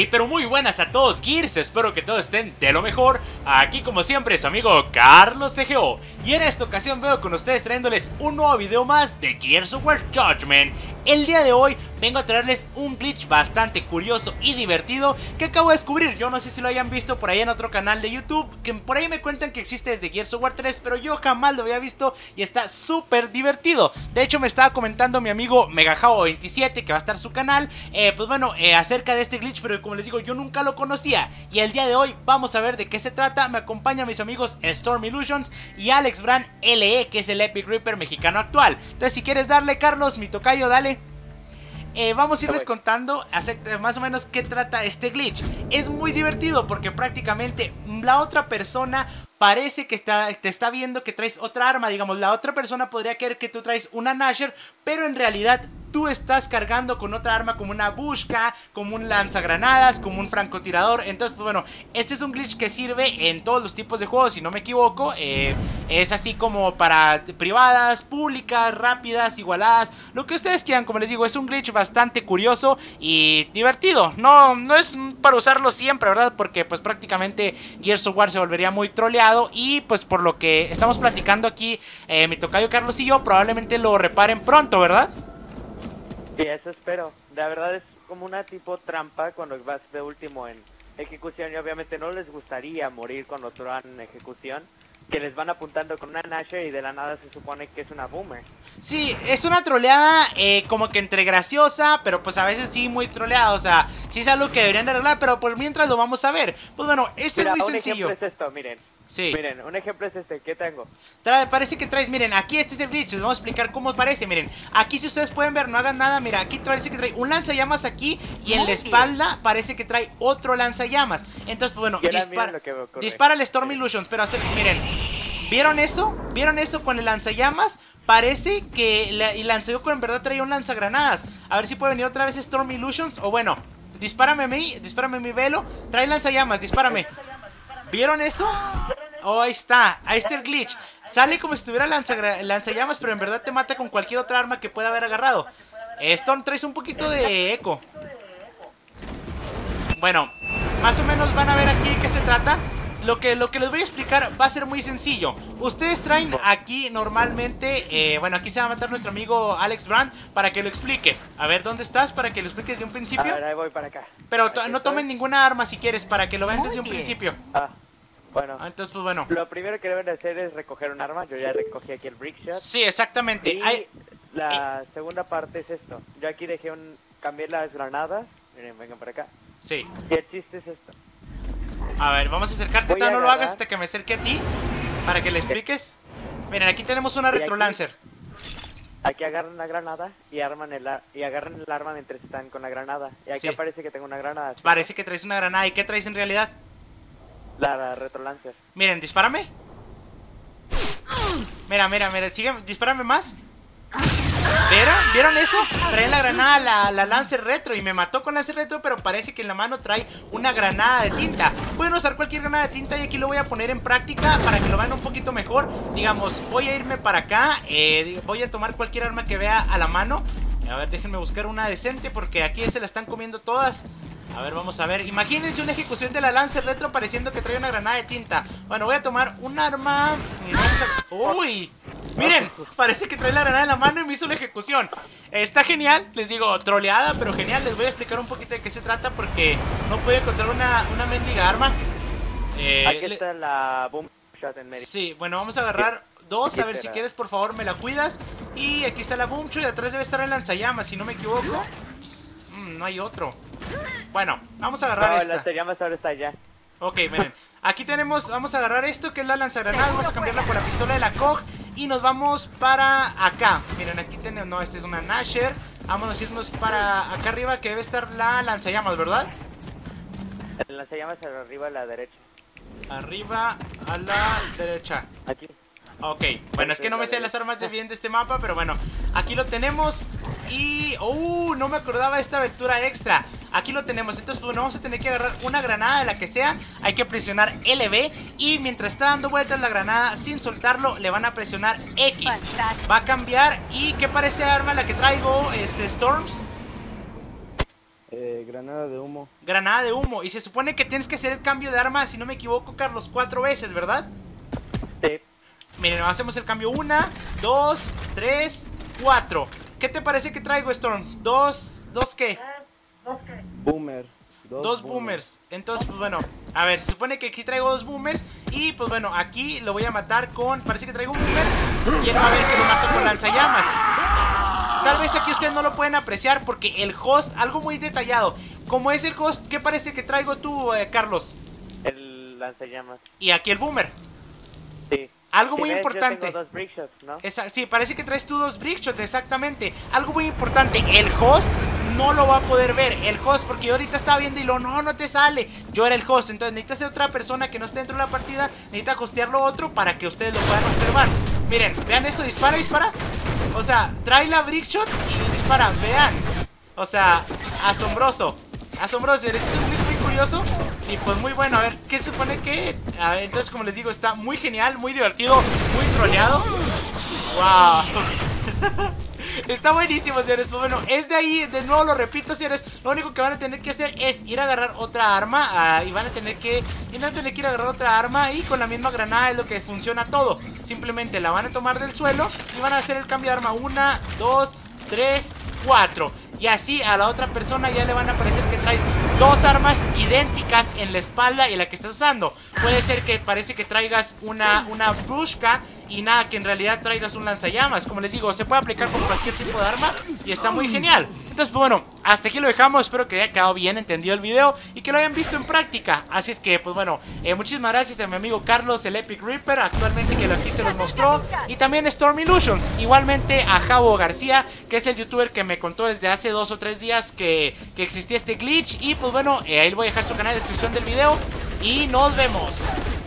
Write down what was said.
Hey, pero muy buenas a todos, Gears, espero que todos estén de lo mejor. Aquí como siempre su amigo Carlos CGO. Y en esta ocasión veo con ustedes trayéndoles un nuevo video más de Gears of War Judgment. El día de hoy vengo a traerles un glitch bastante curioso y divertido que acabo de descubrir. Yo no sé si lo hayan visto por ahí en otro canal de YouTube, que por ahí me cuentan que existe desde Gears of War 3, pero yo jamás lo había visto y está súper divertido. De hecho me estaba comentando mi amigo Megajao27, que va a estar su canal, pues bueno, acerca de este glitch, pero como les digo, yo nunca lo conocía. Y el día de hoy vamos a ver de qué se trata. Me acompañan mis amigos Storm Illusions y Alex Brand LE, que es el Epic Reaper mexicano actual. Entonces si quieres darle, Carlos, mi tocayo, dale. Vamos a irles contando más o menos qué trata este glitch. Es muy divertido porque prácticamente la otra persona parece que te está viendo que traes otra arma. Digamos, la otra persona podría creer que tú traes una Gnasher, pero en realidad tú estás cargando con otra arma, como una Bushka, como un lanzagranadas, como un francotirador. Entonces, pues bueno, este es un glitch que sirve en todos los tipos de juegos, si no me equivoco. Es así como para privadas, públicas, rápidas, igualadas, lo que ustedes quieran. Como les digo, es un glitch bastante curioso y divertido. No es para usarlo siempre, ¿verdad? Porque pues prácticamente Gears of War se volvería muy troleado. Y pues por lo que estamos platicando aquí, mi tocayo Carlos y yo, probablemente lo reparen pronto, ¿verdad? Sí, eso espero. La verdad es como una tipo trampa cuando vas de último en ejecución y obviamente no les gustaría morir cuando otro van en ejecución, que les van apuntando con una Gnasher y de la nada se supone que es una Boomer. Sí, es una troleada como que entre graciosa, pero pues a veces sí muy troleada. O sea, sí es algo que deberían de arreglar, pero por mientras lo vamos a ver. Pues bueno, esto es muy sencillo. Un ejemplo es esto, miren. Sí. Miren, un ejemplo es este, ¿qué tengo? Parece que traes, miren, aquí este es el glitch, les vamos a explicar cómo parece, miren. Aquí si ustedes pueden ver, no hagan nada, mira, aquí parece que trae un lanzallamas aquí y en la espalda parece que trae otro lanzallamas. Entonces, pues bueno, dispara el Storm Illusions, pero miren, ¿vieron eso? ¿Vieron eso con el lanzallamas? Parece que el lanzayoko en verdad traía un lanzagranadas. A ver si puede venir otra vez Storm Illusions, o bueno, dispárame a mí, mi velo, trae lanzallamas, dispárame. ¿Vieron eso? Oh, ahí está el glitch. Sale como si estuviera lanzallamas, pero en verdad te mata con cualquier otra arma que pueda haber agarrado. Storm, traes un poquito de eco. Bueno, más o menos van a ver aquí de qué se trata. Lo que les voy a explicar va a ser muy sencillo. Ustedes traen aquí normalmente, bueno, aquí se va a matar nuestro amigo Alex Brand para que lo explique. A ver, ¿dónde estás? Para que lo expliques desde un principio. A ver, ahí voy para acá. Pero no tomen ninguna arma si quieres, para que lo vean desde un principio. Bueno, entonces pues bueno, lo primero que deben hacer es recoger un arma. Yo ya recogí aquí el Brickshot. Sí, exactamente. Y la segunda parte es esto. Yo aquí dejé cambié las granadas. Miren, vengan para acá. Sí. Y el chiste es esto. A ver, vamos a acercarte, no lo hagas hasta que me acerque a ti, para que le expliques. Miren, aquí tenemos una Retrolancer. Aquí agarran la granada y agarran el arma mientras están con la granada. Y aquí aparece que tengo una granada. ¿Sí? Parece que traes una granada. ¿Y qué traes en realidad? La Retrolancer. Miren, dispárame. Mira, sigue, dispárame más. ¿Vieron eso? Trae la granada, la Lancer Retro, y me mató con Lancer Retro, pero parece que en la mano trae una granada de tinta. Pueden usar cualquier granada de tinta y aquí lo voy a poner en práctica para que lo vean un poquito mejor. Digamos, voy a irme para acá, voy a tomar cualquier arma que vea a la mano. A ver, déjenme buscar una decente porque aquí se la están comiendo todas. A ver, vamos a ver. Imagínense una ejecución de la Lancer Retro pareciendo que trae una granada de tinta. Bueno, voy a tomar un arma. ¡Uy! Miren, parece que trae la granada en la mano y me hizo la ejecución. Está genial, les digo, troleada, pero genial. Les voy a explicar un poquito de qué se trata porque no puedo encontrar una mendiga arma. Aquí está la Boom Shot en medio. Sí, bueno, vamos a agarrar dos. A ver, si quieres, por favor, me la cuidas. Y aquí está la Boom Shot y atrás debe estar el lanzallamas, si no me equivoco. No hay otro. Bueno, vamos a agarrar esta. El lanzallamas ahora está allá. Ok, miren, aquí tenemos, vamos a agarrar esto que es la lanzagranadas, vamos a cambiarla por la pistola de la COG y nos vamos para acá. Miren, aquí tenemos, no, esta es una Gnasher. Vámonos a irnos para acá arriba que debe estar la lanzallamas, ¿verdad? El lanzallamas arriba a la derecha. Arriba a la derecha. Aquí. Ok, bueno, es que no me sé las armas de bien de este mapa, pero bueno, aquí lo tenemos. Y... no me acordaba de esta abertura extra. Aquí lo tenemos, entonces bueno, vamos a tener que agarrar una granada de la que sea. Hay que presionar LB y mientras está dando vueltas la granada, sin soltarlo, le van a presionar X. Va a cambiar. ¿Y qué parece arma la que traigo, Storms? Granada de humo. Granada de humo. Y se supone que tienes que hacer el cambio de arma, si no me equivoco, Carlos, 4 veces, ¿verdad? Sí. Miren, hacemos el cambio 1, 2, 3, 4. ¿Qué te parece que traigo, Storm? ¿Dos qué? Boomer. Dos boomers. Entonces, pues bueno, a ver, se supone que aquí traigo 2 boomers. Y pues bueno, aquí lo voy a matar con... Parece que traigo un boomer. Y él va a ver que lo mato con lanzallamas. Tal vez aquí ustedes no lo pueden apreciar porque el host, algo muy detallado. Como es el host, ¿qué parece que traigo tú, Carlos? El lanzallamas. Y aquí el boomer. Sí. Algo Si muy ves, importante. Yo tengo 2 brickshots, ¿no? Sí, parece que traes tú 2 brickshots, exactamente. Algo muy importante, el host no lo va a poder ver. El host, porque yo ahorita estaba viendo y no te sale. Yo era el host, entonces necesita ser otra persona que no esté dentro de la partida. Necesita hostearlo otro para que ustedes lo puedan observar. Miren, vean esto, dispara. O sea, trae la brickshot y dispara, vean. O sea, asombroso. Asombroso, esto es muy curioso. Y pues muy bueno, a ver, ¿qué se supone que? A ver, entonces como les digo, está muy genial, muy divertido, muy troleado. Wow. Está buenísimo, señores. Pues bueno, es de ahí, de nuevo lo repito, señores. Lo único que van a tener que hacer es ir a agarrar otra arma. Y van a tener que ir a agarrar otra arma. Y con la misma granada es lo que funciona todo. Simplemente la van a tomar del suelo y van a hacer el cambio de arma. 1, 2, 3, 4. Y así a la otra persona ya le van a parecer que traes 2 armas idénticas en la espalda y la que estás usando. Puede ser que parece que traigas una brushka y nada, que en realidad traigas un lanzallamas. Como les digo, se puede aplicar con cualquier tipo de arma y está muy genial. Entonces, pues bueno, hasta aquí lo dejamos. Espero que haya quedado bien entendido el video y que lo hayan visto en práctica. Así es que, pues bueno, muchísimas gracias a mi amigo Carlos, el Epic Reaper, actualmente que aquí se los mostró. Y también Storm Illusions. Igualmente a Javo García, que es el youtuber que me contó desde hace 2 o 3 días que existía este glitch. Y pues bueno, ahí les voy a dejar su canal en la descripción del video. Y nos vemos.